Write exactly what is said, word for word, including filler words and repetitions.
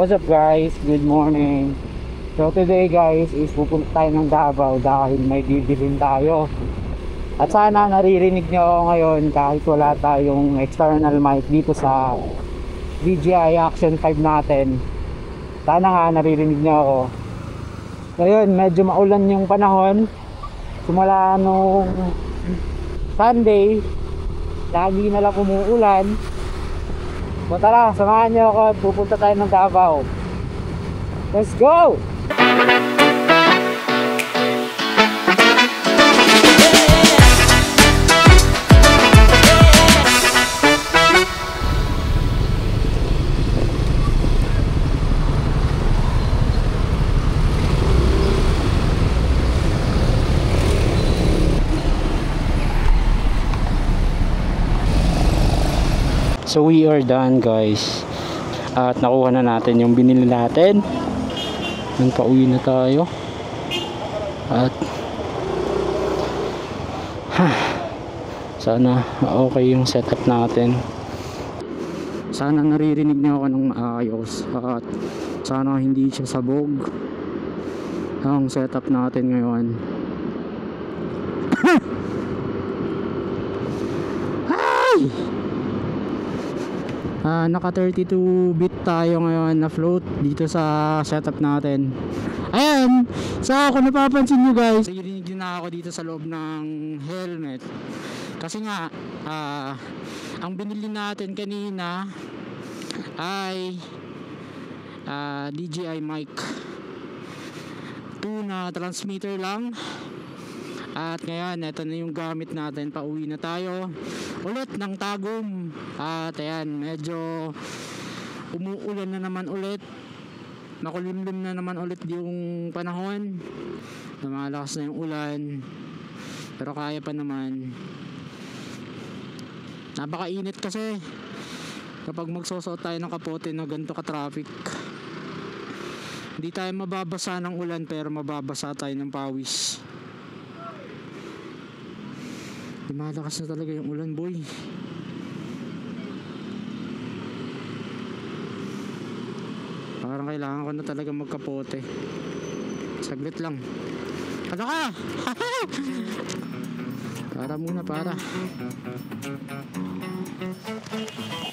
What's up guys? Good morning. So today guys is pupunta tayo ng Davao dahil may bibilhin tayo. At sana naririnig nyo ako ngayon kahit wala tayong external mic dito sa D J I Action five natin. Sana nga naririnig nyo ako. Ngayon medyo maulan yung panahon. Simula nung Sunday, lagi na lang umuulan. So tara, samahan nyo ako at pupunta tayo ng Davao. Let's go! So we are done guys. At nakuha na natin yung binili natin. Nagpa-uwi na tayo. At huh, sana okay yung setup natin. Sana naririnig niyo ako ng maayos. At sana hindi siya sabog ang setup natin ngayon. Ay! Uh, naka thirty-two bit tayo ngayon na float dito sa setup natin. Ayan, sa so, kung napapansin nyo guys, narinig din na ako dito sa loob ng helmet. Kasi nga uh, ang binili natin kanina ay uh, D J I mic two na transmitter lang. At ngayon, ito na yung gamit natin. Pauwi na tayo ulit ng Tagum. At ayan, medyo umuulan na naman ulit. Makulimlim na naman ulit yung panahon. Lumalakas na yung ulan. Pero kaya pa naman. Napakainit kasi kapag magsusuot tayo ng kapote na ganito ka-traffic. Hindi tayo mababasa ng ulan pero mababasa tayo ng pawis. Lumalakas na talaga yung ulan boy. Parang kailangan ko na talaga magkapote. Saglit lang. Ano ka? Para muna para.